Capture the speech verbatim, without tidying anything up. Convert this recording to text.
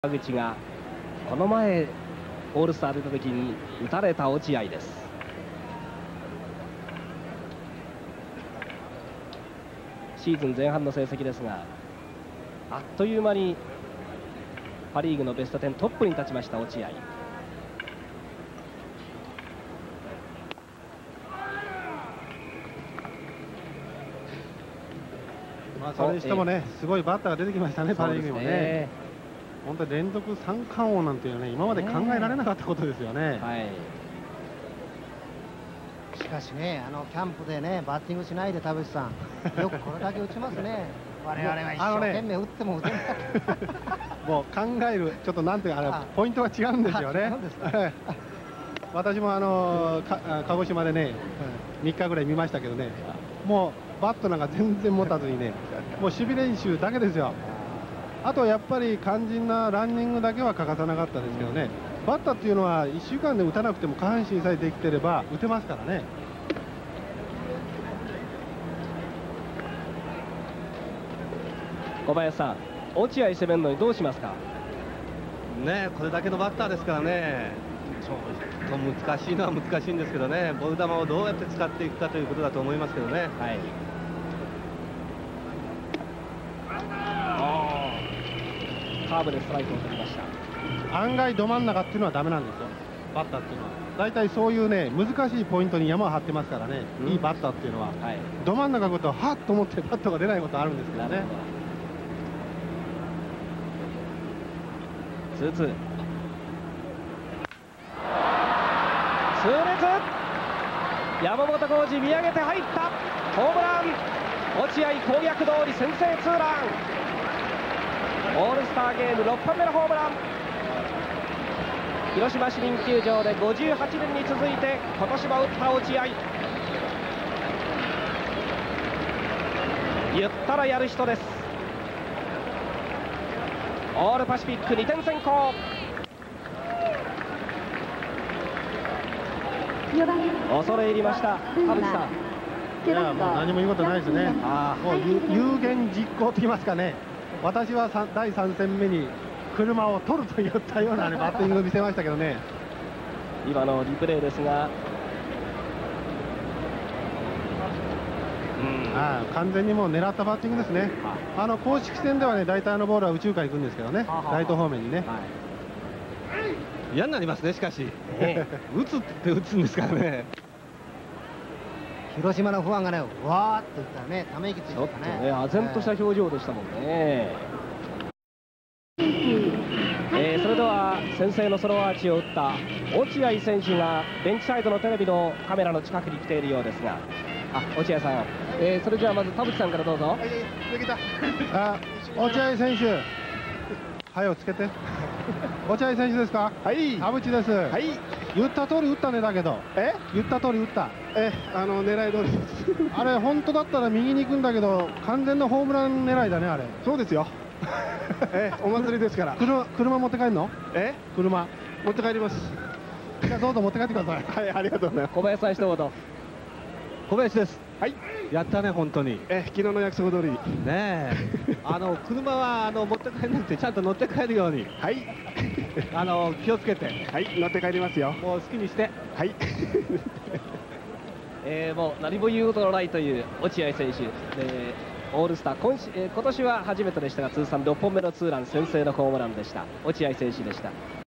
川口がこの前オールスター出た時に打たれた落合です。シーズン前半の成績ですが、あっという間にパ・リーグのベストじゅうトップに立ちました落合。 まあそれにしてもね、すごいバッターが出てきましたね、パ・リーグにもね。本当に連続三冠王なんていうのはね、今まで考えられなかったことですよね。 はい、 しかしね、あのキャンプでね、バッティングしないで田淵さん、よくこれだけ打ちますね。我々は一生懸命打っても打てない。 もう考える、ちょっとなんていうか、あれポイントが違うんですよね。私もあのか鹿児島でね、みっかぐらい見ましたけどね、もうバットなんか全然持たずにね、もう守備練習だけですよ。あとやっぱり肝心なランニングだけは欠かさなかったですけどね、バッターっていうのはいっしゅうかんで打たなくても下半身さえできてれば打てますからね。 小林さん、落合攻めるのにどうしますかね。これだけのバッターですからね、ちょっと難しいのは難しいんですけどね、ボール球をどうやって使っていくかということだと思いますけどね。 はい、カーブでストライクを取りました。 案外ど真ん中っていうのはダメなんですよ、バッターっていうのは。大体そういうね、難しいポイントに山を張ってますからね、うん、いいバッターっていうのは、はい、ど真ん中のことははっと思ってバットが出ないことあるんですけどね。 ツーツー、痛烈、山本浩二見上げて入ったホームラン、落合攻略通り先制ツーラン、オールスターゲームろっぽんめのホームラン。広島市民球場でごじゅうはちねんに続いて今年も打った落合、言ったらやる人です。オールパシフィックにてん先行。恐れ入りました田淵さん。 いや、もう何も言うことないですね。あもう有言実行と言いますかね、私はだいさん戦目に車を取るといったような、ね、バッティングを見せましたけどね。 今のリプレイですが、 うん、あ完全にもう狙ったバッティングですね。あの公式戦ではね、大体あのボールは右中間行くんですけどね、ライト方面にね。はい、 嫌になりますね、しかし、ええ、打つって打つんですからね。 広島のファンがね、わーって言ったらね、ため息ついてたね。 ちょっとね、唖然とした表情でしたもんね。えー、それでは先制のソロアーチを打った落合選手がベンチサイドのテレビのカメラの近くに来ているようですが、あ、落合さん、えー、それじゃあまず田淵さんからどうぞ。はい、 あ、落合選手、はいをつけて。落合選手ですか。はい、田淵です。はい、言った通り打ったね。だけどえ言った通り打った。えあの狙い通りです。あれ本当だったら右に行くんだけど、完全なホームラン狙いだね、あれ。そうですよ。えお祭りですから。車車持って帰るの。え車持って帰ります。じゃあどうぞ持って帰ってください。はい、ありがとうございます。 小林さん一言。 小林です。はい、やったね、本当に。 え昨日の約束通り。 ねえ、あの車はあの持って帰らなくて、ちゃんと乗って帰るように。はい。あの気をつけて。はい、乗って帰りますよ。もう好きにして。はい。 えー、もう何も言うことのないという落合選手。えーオールスター 今, えー、今年は初めてでしたが、通算ろっぽんめのツーラン、先制のホームランでした。落合選手でした。